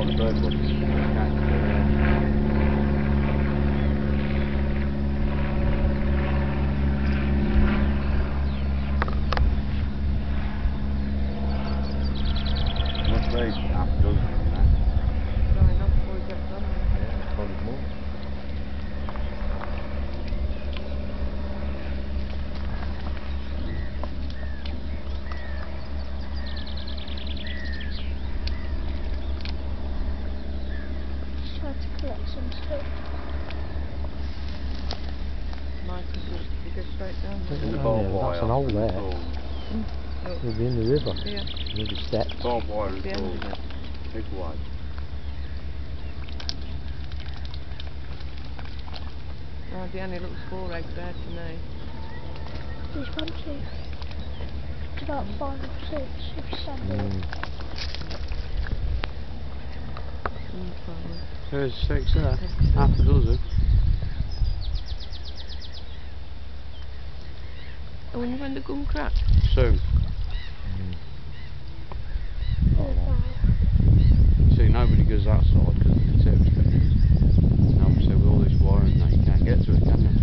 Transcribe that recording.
all the bird watchers. Must be half a dozen in that. No, enough before we get done. Yeah, probably more. Trying to collect some stuff. Nice and good. You go straight down there. In the Oh, barbed yeah, wire. that's an hole there. Look. We'll be in the river. Yeah. Maybe steps. Barbed wire The is end all of it. big one. Oh, the only little 4 eggs there to me. There's 1, 2. It's about 5 or 6 if you stand there. Fine. There's 6 there. Half a dozen. I wonder when the gum crack. Soon. Wow. See, nobody goes that side because of the tips. And obviously with all this wire and that, you can't get to it, can you?